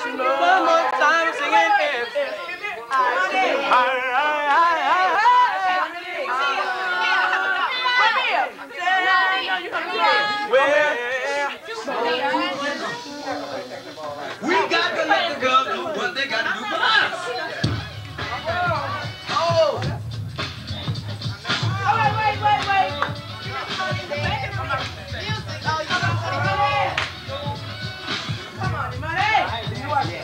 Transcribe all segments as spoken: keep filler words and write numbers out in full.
you know. One more time singing if. We got to let the girls do what they got to do for us. Oh! Oh, wait, wait, wait, wait. Come on, money.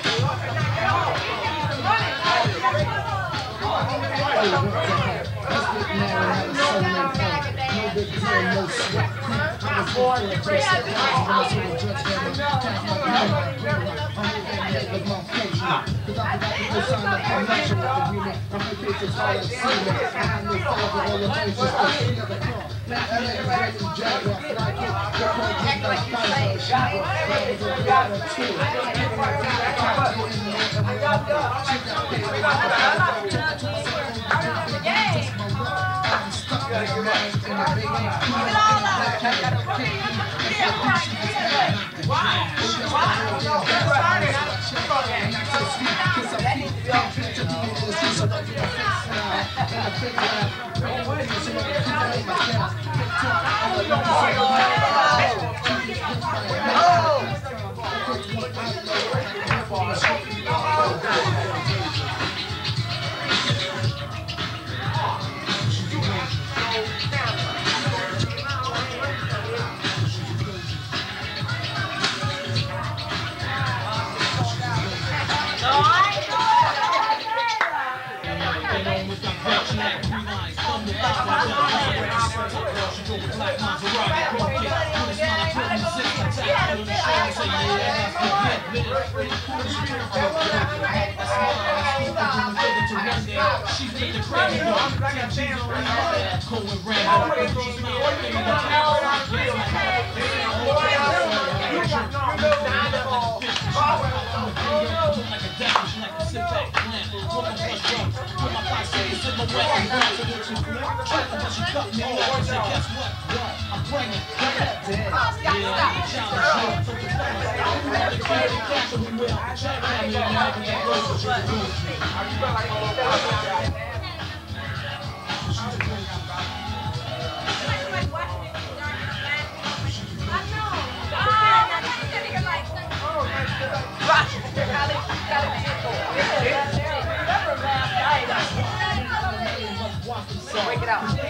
Break it out. Watch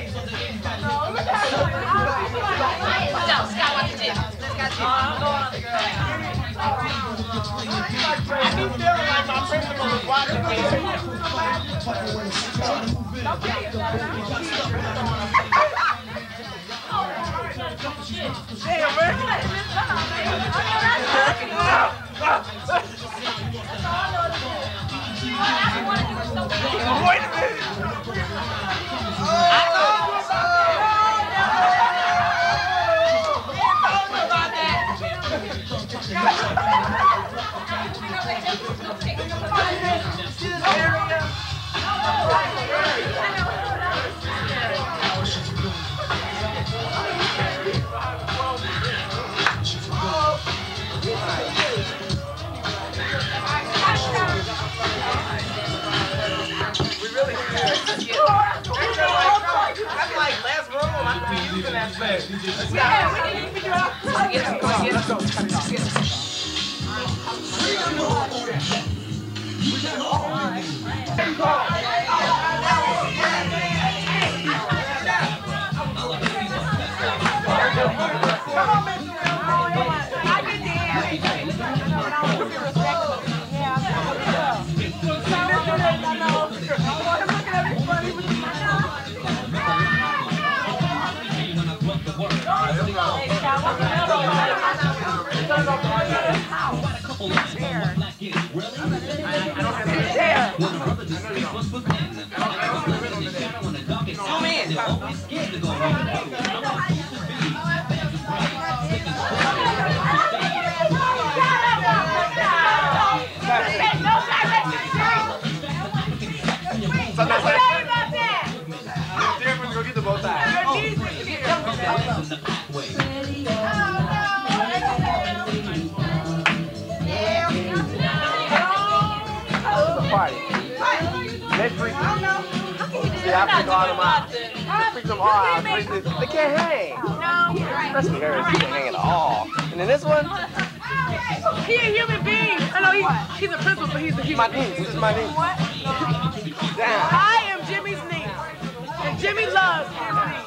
out, Scott, watch the gym. Scott, gym. I'm going on the girl. I keep feeling like my principal is watching me. Don't kill yourself. Damn, man. Wait a minute. That's like last room. I'm going to be using that space. Let's go. Yeah, we can figure out. Let's go. Let's go. Let's go. Come on, Mister I get there. Go get the bow tie. Your knees need to get them. party. They freak them. Yeah, I freak all them out. I freak them all out. They can't hang. Especially her. She can't hang at all. And then this one. He a human being. I know he, he's a principal, but he's a human my being. niece. This is my niece. What? Damn. I am Jimmy's niece. And Jimmy loves his niece.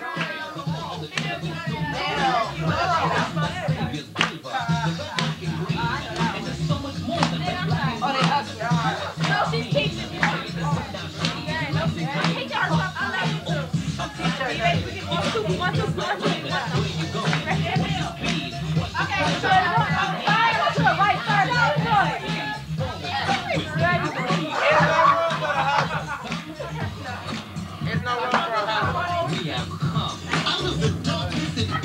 No, she's teaching me. Teach her stuff. I love you too. You basically get one, two, one, two, one, two. Okay, so five to the right side. There's no room for a house. We have come out of the darkness and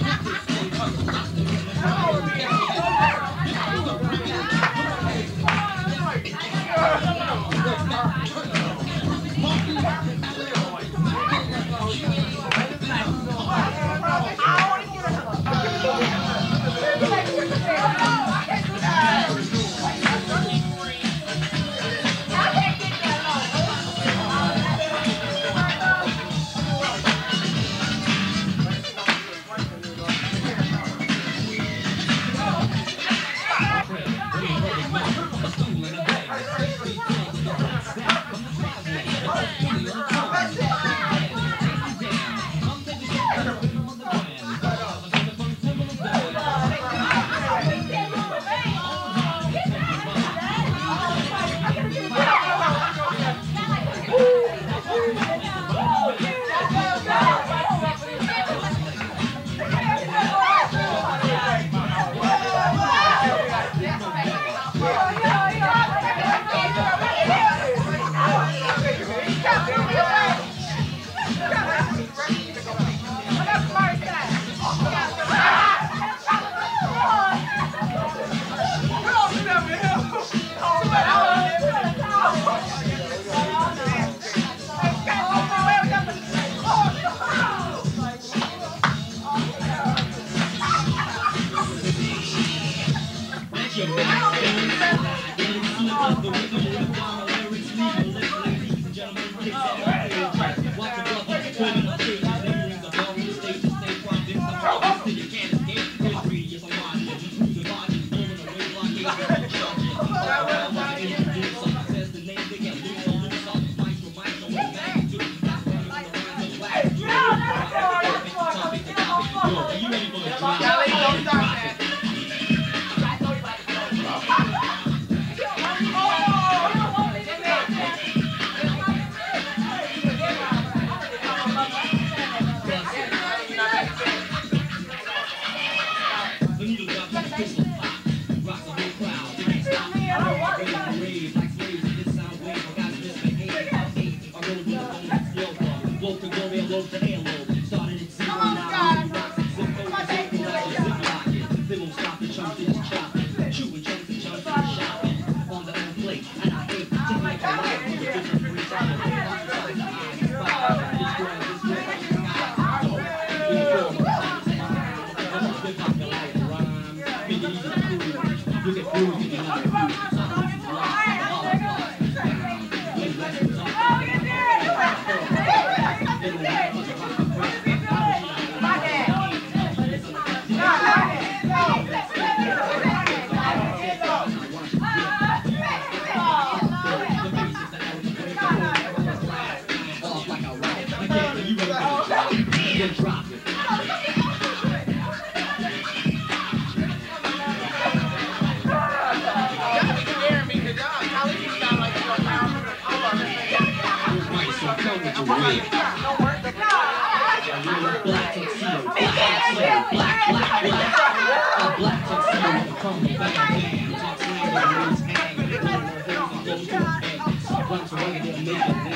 Black, black, black.